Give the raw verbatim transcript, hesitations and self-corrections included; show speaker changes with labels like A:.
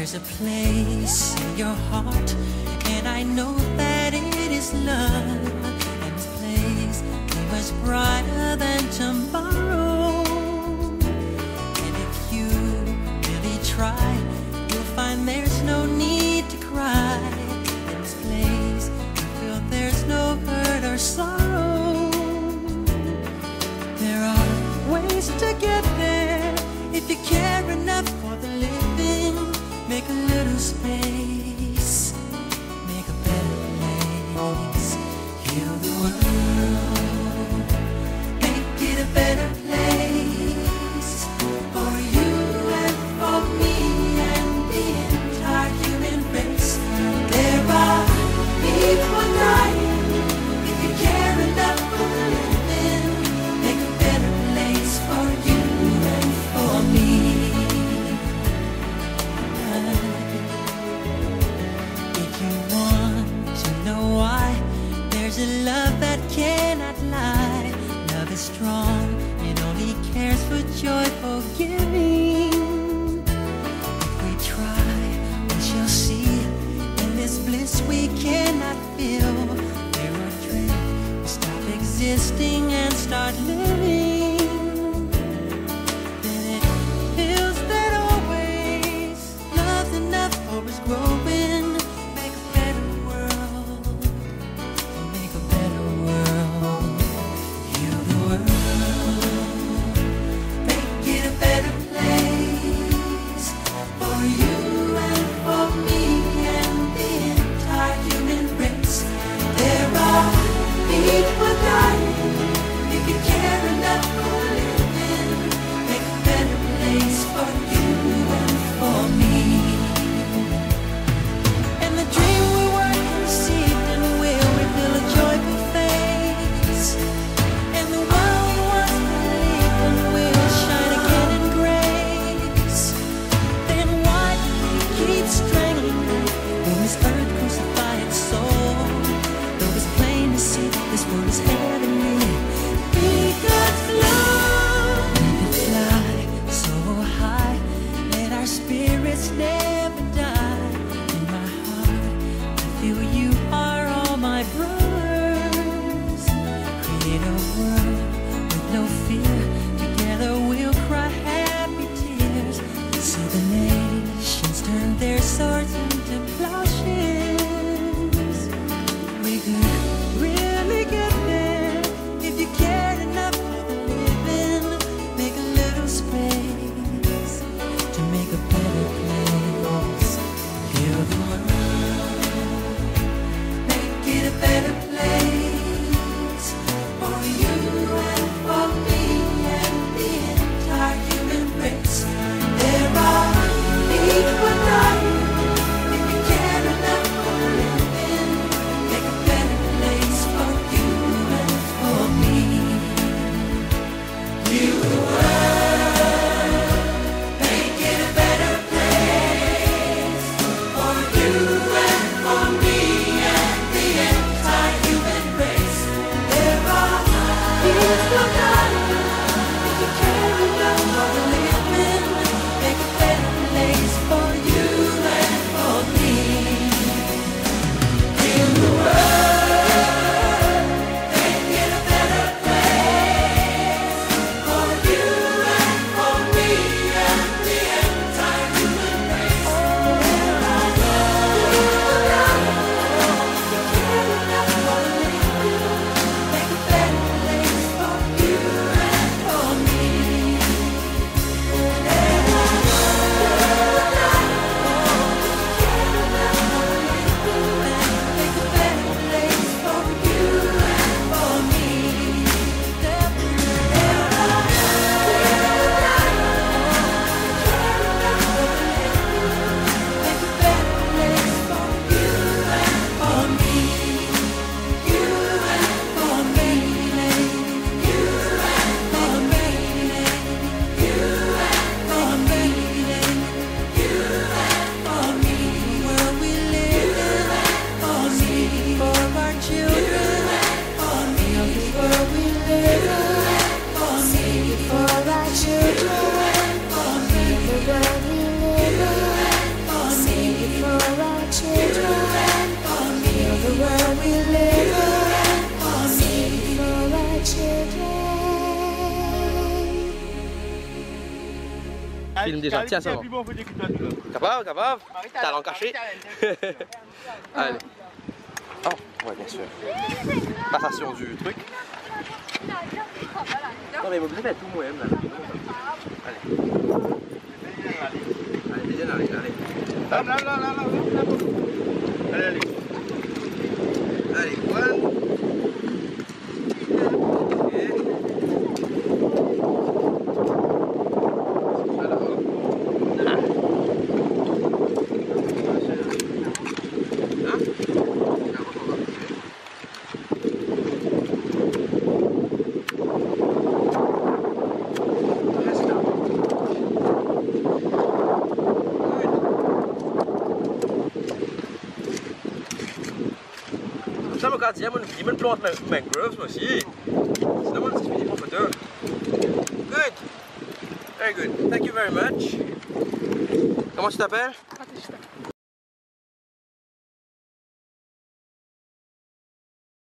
A: There's a place in your heart, and I know that it is love. And this place is much brighter than tomorrow. And if you really try, you'll find there's no need to cry. In this place, you feel there's no hurt or sorrow. There are ways to get there if you care enough for the living. Make a little space, make a better place. Heal the world, make it a better place for you and for me and the entire human race. There are people dying. If you care enough for the living, make a better place for you and for me. There's a love that cannot lie. Love is strong, it only cares for joyful giving. If we try, we shall see. In this bliss we cannot feel. There are dreams, we stop existing and start living. Then it feels that always love's enough, always growing. Make a better world. Make a better world. Heal the world. Make it a better place for you and for me and the entire human race. There are people dying. If you care enough for living, make a better place for you and for me. And the dream we were conceived in will reveal a joyful face. And the world we once believed in will shine again in grace. Then why do we keep strangling when this earth crucify its soul? Though it's plain to see this world is heavenly, because love we could fly so high, let our spirits never die. In my heart, I feel you are all my brothers. Create a world with no fear. Together we'll cry happy tears. See the nations turn their swords into plowshares. We could really get there if you cared enough for the living. Make a little space to make a better place. Heal the world, make it a better place for you and for me
B: filme déjà. Tiens, ça va. Capable, capable. Talent caché. Allez. Oh, ouais, bien sûr. Passation du truc. Non, mais vous devez faire tout moi-même là. Allez. Allez, viens, allez, allez. Là, là, là, là, là. Allez, allez. Allez, one. Ça me garde, il me plante mangroves aussi. Sinon, c'est fini pour photo. Good. Very good. Thank you very much. Comment tu t'appelles?